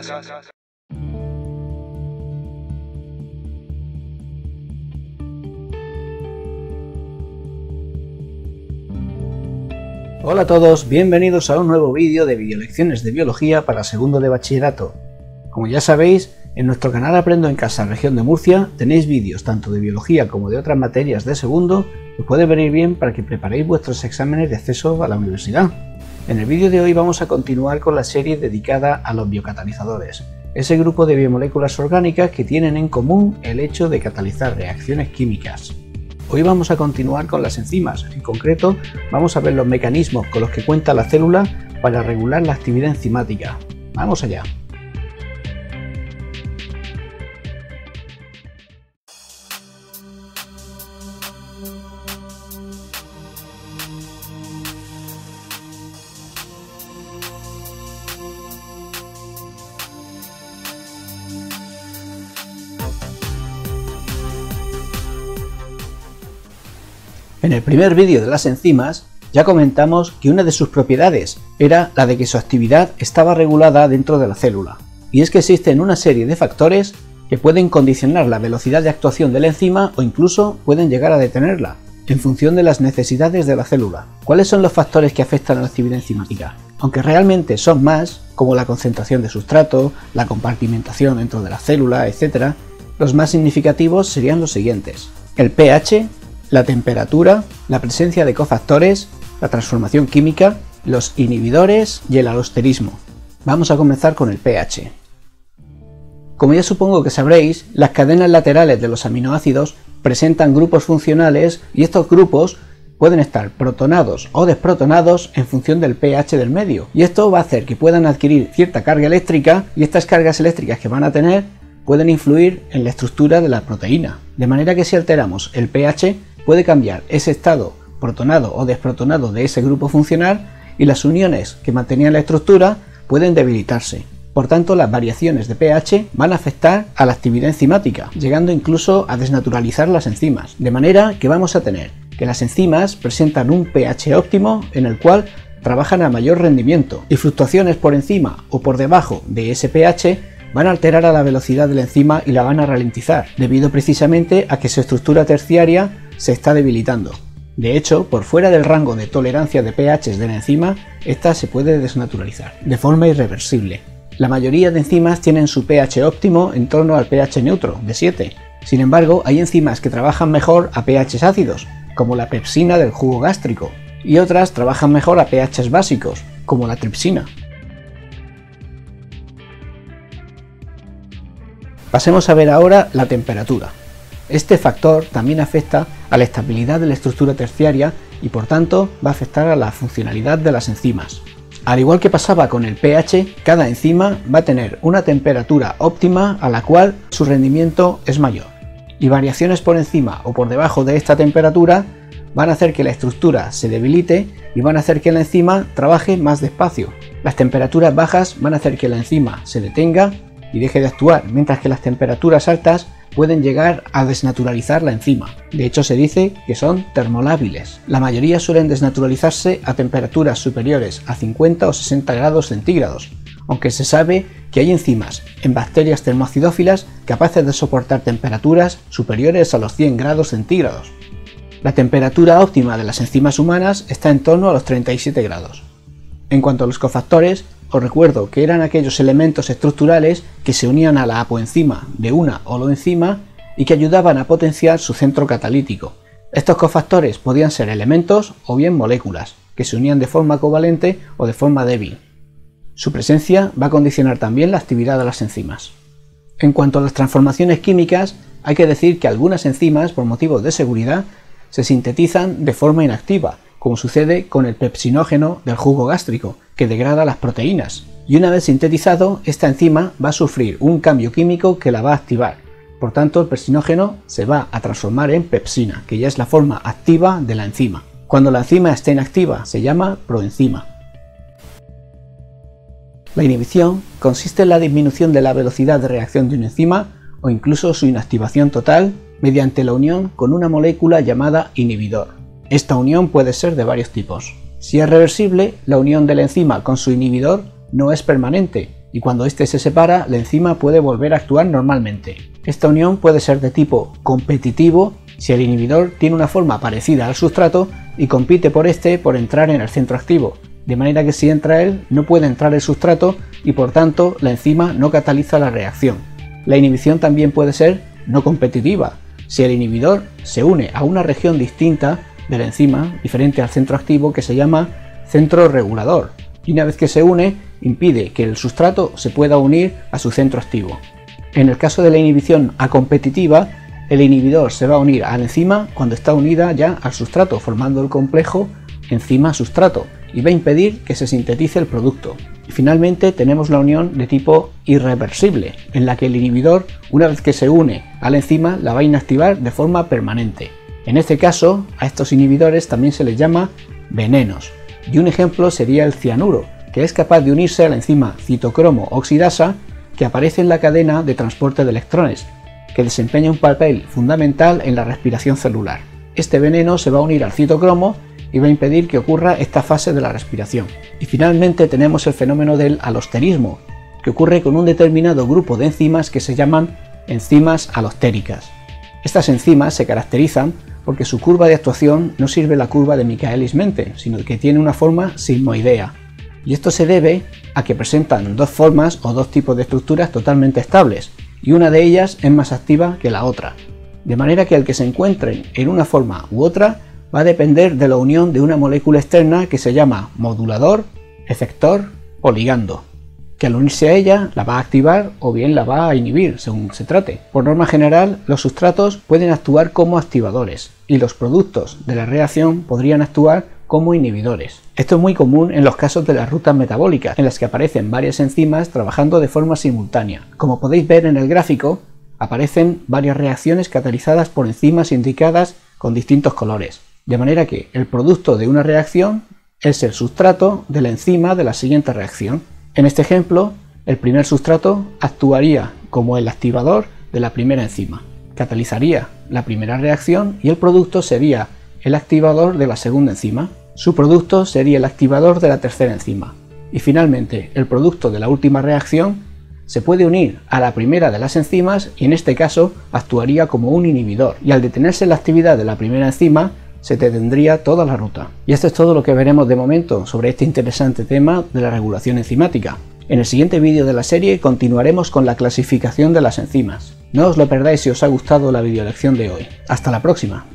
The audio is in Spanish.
Hola a todos, bienvenidos a un nuevo vídeo de videolecciones de biología para segundo de bachillerato. Como ya sabéis, en nuestro canal Aprendo en Casa Región de Murcia tenéis vídeos tanto de biología como de otras materias de segundo que puede venir bien para que preparéis vuestros exámenes de acceso a la universidad. En el vídeo de hoy vamos a continuar con la serie dedicada a los biocatalizadores, ese grupo de biomoléculas orgánicas que tienen en común el hecho de catalizar reacciones químicas. Hoy vamos a continuar con las enzimas, en concreto vamos a ver los mecanismos con los que cuenta la célula para regular la actividad enzimática. ¡Vamos allá! En el primer vídeo de las enzimas ya comentamos que una de sus propiedades era la de que su actividad estaba regulada dentro de la célula. Y es que existen una serie de factores que pueden condicionar la velocidad de actuación de la enzima o incluso pueden llegar a detenerla, en función de las necesidades de la célula. ¿Cuáles son los factores que afectan a la actividad enzimática? Aunque realmente son más, como la concentración de sustrato, la compartimentación dentro de la célula, etc., los más significativos serían los siguientes: el pH, la temperatura, la presencia de cofactores, la transformación química, los inhibidores y el alosterismo. Vamos a comenzar con el pH. Como ya supongo que sabréis, las cadenas laterales de los aminoácidos presentan grupos funcionales y estos grupos pueden estar protonados o desprotonados en función del pH del medio. Y esto va a hacer que puedan adquirir cierta carga eléctrica y estas cargas eléctricas que van a tener pueden influir en la estructura de la proteína. De manera que si alteramos el pH, puede cambiar ese estado protonado o desprotonado de ese grupo funcional y las uniones que mantenían la estructura pueden debilitarse. Por tanto, las variaciones de pH van a afectar a la actividad enzimática, llegando incluso a desnaturalizar las enzimas. De manera que vamos a tener que las enzimas presentan un pH óptimo en el cual trabajan a mayor rendimiento y fluctuaciones por encima o por debajo de ese pH van a alterar a la velocidad de la enzima y la van a ralentizar, debido precisamente a que su estructura terciaria se está debilitando. De hecho, por fuera del rango de tolerancia de pH de la enzima, esta se puede desnaturalizar de forma irreversible. La mayoría de enzimas tienen su pH óptimo en torno al pH neutro, de 7. Sin embargo, hay enzimas que trabajan mejor a pH ácidos, como la pepsina del jugo gástrico, y otras trabajan mejor a pH básicos, como la tripsina. Pasemos a ver ahora la temperatura. Este factor también afecta a la estabilidad de la estructura terciaria y por tanto va a afectar a la funcionalidad de las enzimas. Al igual que pasaba con el pH, cada enzima va a tener una temperatura óptima a la cual su rendimiento es mayor. Y variaciones por encima o por debajo de esta temperatura van a hacer que la estructura se debilite y van a hacer que la enzima trabaje más despacio. Las temperaturas bajas van a hacer que la enzima se detenga y deje de actuar, mientras que las temperaturas altas pueden llegar a desnaturalizar la enzima. De hecho, se dice que son termolábiles. La mayoría suelen desnaturalizarse a temperaturas superiores a 50 o 60 grados centígrados, aunque se sabe que hay enzimas en bacterias termoacidófilas capaces de soportar temperaturas superiores a los 100 grados centígrados. La temperatura óptima de las enzimas humanas está en torno a los 37 grados. En cuanto a los cofactores, os recuerdo que eran aquellos elementos estructurales que se unían a la apoenzima de una holoenzima y que ayudaban a potenciar su centro catalítico. Estos cofactores podían ser elementos o bien moléculas, que se unían de forma covalente o de forma débil. Su presencia va a condicionar también la actividad de las enzimas. En cuanto a las transformaciones químicas, hay que decir que algunas enzimas, por motivos de seguridad, se sintetizan de forma inactiva, como sucede con el pepsinógeno del jugo gástrico, que degrada las proteínas, y una vez sintetizado, esta enzima va a sufrir un cambio químico que la va a activar. Por tanto, el pepsinógeno se va a transformar en pepsina, que ya es la forma activa de la enzima. Cuando la enzima está inactiva, se llama proenzima. La inhibición consiste en la disminución de la velocidad de reacción de una enzima o incluso su inactivación total mediante la unión con una molécula llamada inhibidor. Esta unión puede ser de varios tipos. Si es reversible, la unión de la enzima con su inhibidor no es permanente, y cuando éste se separa, la enzima puede volver a actuar normalmente. Esta unión puede ser de tipo competitivo si el inhibidor tiene una forma parecida al sustrato y compite por este por entrar en el centro activo, de manera que si entra él no puede entrar el sustrato y por tanto la enzima no cataliza la reacción. La inhibición también puede ser no competitiva, si el inhibidor se une a una región distinta de la enzima, diferente al centro activo, que se llama centro regulador, y una vez que se une impide que el sustrato se pueda unir a su centro activo. En el caso de la inhibición acompetitiva, el inhibidor se va a unir a la enzima cuando está unida ya al sustrato, formando el complejo enzima-sustrato, y va a impedir que se sintetice el producto. Y finalmente tenemos la unión de tipo irreversible, en la que el inhibidor, una vez que se une a la enzima, la va a inactivar de forma permanente. En este caso, a estos inhibidores también se les llama venenos, y un ejemplo sería el cianuro, que es capaz de unirse a la enzima citocromo oxidasa que aparece en la cadena de transporte de electrones, que desempeña un papel fundamental en la respiración celular. Este veneno se va a unir al citocromo y va a impedir que ocurra esta fase de la respiración. Y finalmente tenemos el fenómeno del alosterismo, que ocurre con un determinado grupo de enzimas que se llaman enzimas alostéricas. Estas enzimas se caracterizan porque su curva de actuación no sirve la curva de Michaelis-Menten, sino que tiene una forma sigmoidea. Y esto se debe a que presentan dos formas o dos tipos de estructuras totalmente estables, y una de ellas es más activa que la otra. De manera que el que se encuentren en una forma u otra va a depender de la unión de una molécula externa que se llama modulador, efector o ligando, que al unirse a ella la va a activar o bien la va a inhibir, según se trate. Por norma general, los sustratos pueden actuar como activadores y los productos de la reacción podrían actuar como inhibidores. Esto es muy común en los casos de las rutas metabólicas, en las que aparecen varias enzimas trabajando de forma simultánea. Como podéis ver en el gráfico, aparecen varias reacciones catalizadas por enzimas indicadas con distintos colores. De manera que el producto de una reacción es el sustrato de la enzima de la siguiente reacción. En este ejemplo, el primer sustrato actuaría como el activador de la primera enzima, catalizaría la primera reacción y el producto sería el activador de la segunda enzima. Su producto sería el activador de la tercera enzima. Y finalmente, el producto de la última reacción se puede unir a la primera de las enzimas y en este caso actuaría como un inhibidor. Y al detenerse la actividad de la primera enzima, se detendría toda la ruta. Y esto es todo lo que veremos de momento sobre este interesante tema de la regulación enzimática. En el siguiente vídeo de la serie continuaremos con la clasificación de las enzimas. No os lo perdáis si os ha gustado la videolección de hoy. Hasta la próxima.